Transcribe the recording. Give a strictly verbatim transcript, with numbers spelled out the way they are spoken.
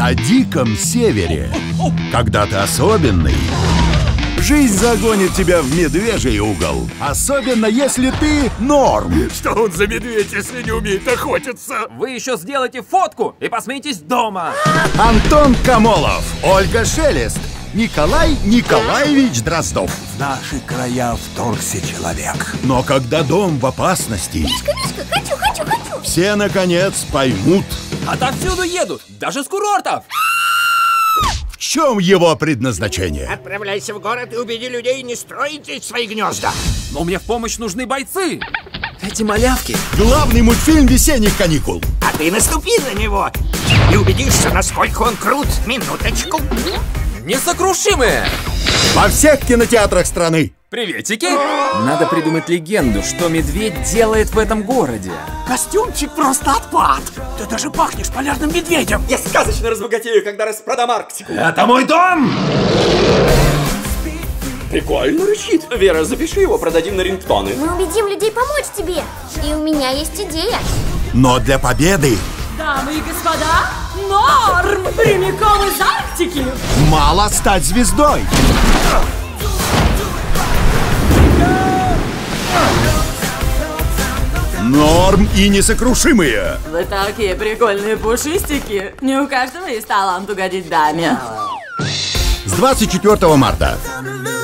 на диком севере. Когда ты особенный, жизнь загонит тебя в медвежий угол. Особенно, если ты норм. Что он за медведь, если не умеет охотиться? Вы еще сделайте фотку и посмейтесь дома. Антон Камолов, Ольга Шелест, Николай Николаевич Дроздов. В наши края вторгся человек. Но когда дом в опасности, Мишка, Мишка, хочу, хочу, хочу. все, наконец, поймут, Отовсюду едут, даже с курортов. в чем его предназначение. Отправляйся в город и убеди людей не строить здесь свои гнезда. Но мне в помощь нужны бойцы. Эти малявки. Главный мультфильм весенних каникул. А ты наступи на него и убедишься, насколько он крут. Минуточку. Несокрушимые. Во всех кинотеатрах страны. Приветики. Надо придумать легенду, что медведь делает в этом городе. Костюмчик просто отпад. Ты даже пахнешь полярным медведем. Я сказочно разбогатею, когда распродам Арктику. Это мой дом! Прикольно рычит. Вера, запиши его, продадим на рингтоны. Мы убедим людей помочь тебе. И у меня есть идея. Но для победы Дамы и господа, норм! Прямиком из Арктики! мало стать звездой. Норм и несокрушимые. Вы такие прикольные пушистики. Не у каждого есть талант угодить даме. С двадцать четвёртого марта.